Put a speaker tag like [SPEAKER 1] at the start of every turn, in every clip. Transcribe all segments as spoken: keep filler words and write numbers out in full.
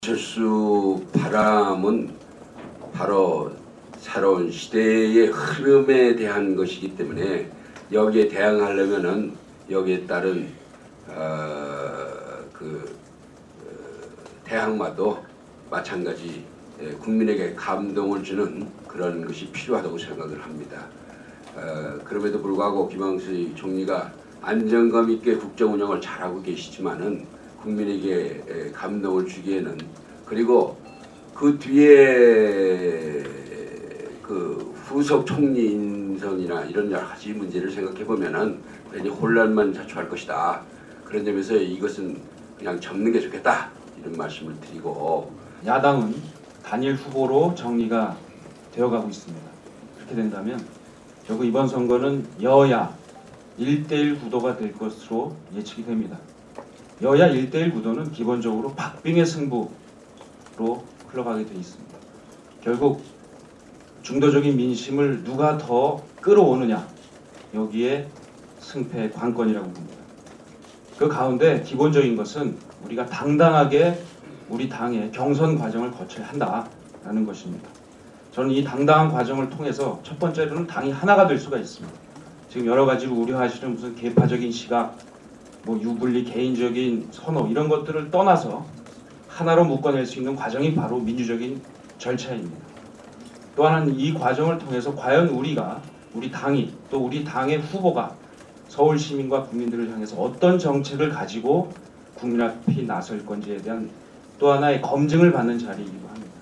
[SPEAKER 1] 안철수 바람은 바로 새로운 시대의 흐름에 대한 것이기 때문에 여기에 대항하려면은 여기에 따른 어, 그 어, 대항마도 마찬가지 예, 국민에게 감동을 주는 그런 것이 필요하다고 생각을 합니다. 어, 그럼에도 불구하고 김황수 총리가 안정감 있게 국정 운영을 잘하고 계시지만은 국민에게 감동을 주기에는, 그리고 그 뒤에 그 후속 총리 인선이나 이런 여러 가지 문제를 생각해 보면은 괜히 혼란만 자초할 것이다. 그런 점에서 이것은 그냥 접는 게 좋겠다, 이런 말씀을 드리고,
[SPEAKER 2] 야당은 단일 후보로 정리가 되어가고 있습니다. 그렇게 된다면 결국 이번 선거는 여야 일 대일 구도가 될 것으로 예측이 됩니다. 여야 일 대일 구도는 기본적으로 박빙의 승부로 흘러가게 돼 있습니다. 결국 중도적인 민심을 누가 더 끌어오느냐, 여기에 승패의 관건이라고 봅니다. 그 가운데 기본적인 것은 우리가 당당하게 우리 당의 경선 과정을 거쳐야 한다라는 것입니다. 저는 이 당당한 과정을 통해서 첫 번째로는 당이 하나가 될 수가 있습니다. 지금 여러 가지로 우려하시는 무슨 계파적인 시각, 뭐 유불리 개인적인 선호, 이런 것들을 떠나서 하나로 묶어낼 수 있는 과정이 바로 민주적인 절차입니다. 또 하나는 이 과정을 통해서 과연 우리가, 우리 당이, 또 우리 당의 후보가 서울 시민과 국민들을 향해서 어떤 정책을 가지고 국민 앞에 나설 건지에 대한 또 하나의 검증을 받는 자리이기도 합니다.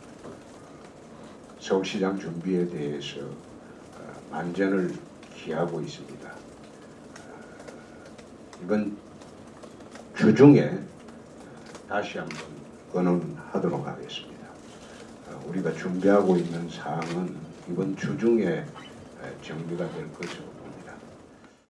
[SPEAKER 3] 서울시장 준비에 대해서 만전을 기하고 있습니다. 이번 주중에 다시 한번 건언하도록 하겠습니다. 우리가 준비하고 있는 사항은 이번 주중에 정리가 될 것으로